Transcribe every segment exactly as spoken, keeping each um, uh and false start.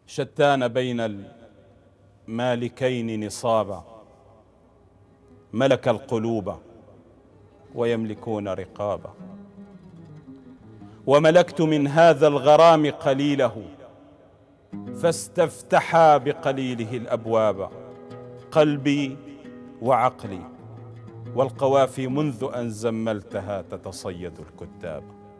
شتان بين المالكين نصابا، ملك القلوب ويملكون رقابا. وملكت من هذا الغرام قليله، فاستفتحا بقليله الأبواب. قلبي وعقلي والقوافي منذ أن زملتها تتصيد الكتاب.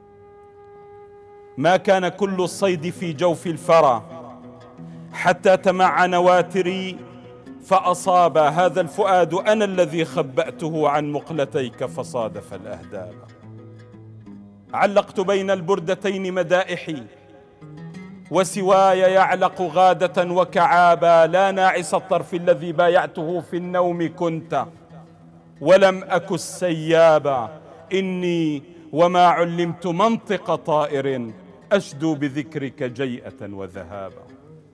ما كان كل الصيد في جوف الفرى، حتى تمعن واتري فأصاب هذا الفؤاد أنا الذي خبأته عن مقلتيك فصادف الأهداب. علقت بين البردتين مدائحي، وسواي يعلق غادة وكعابا. لا ناعس الطرف الذي بايعته في النوم كنت، ولم أك السيابا. إني وما علمت منطق طائر، أشدو بذكرك جيئة وذهابا.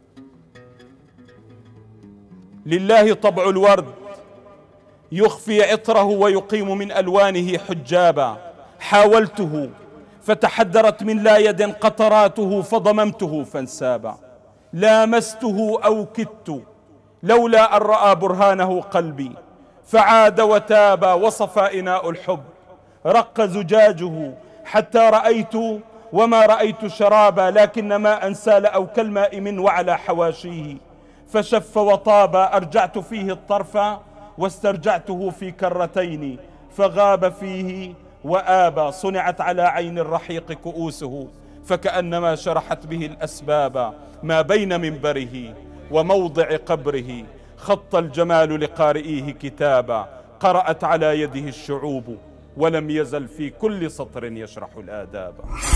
لله طبع الورد يخفي عطره ويقيم من ألوانه حجابا. حاولته فتحدرت من لا يد قطراته، فضممته فانسابا. لامسته أو كدت لولا أن رأى برهانه قلبي، فعاد وتاب وصفى إناء الحب. رق زجاجه حتى رأيت وما رأيت شرابا، لكن ماء سال أو كالماء من وعلى حواشيه. فشف وطاب أرجعت فيه الطرف، واسترجعته في كرتين فغاب فيه وآبى. صنعت على عين الرحيق كؤوسه، فكأنما شرحت به الأسباب. ما بين منبره وموضع قبره، خط الجمال لقارئيه كتابا. قرأت على يده الشعوب، ولم يزل في كل سطر يشرح الآداب.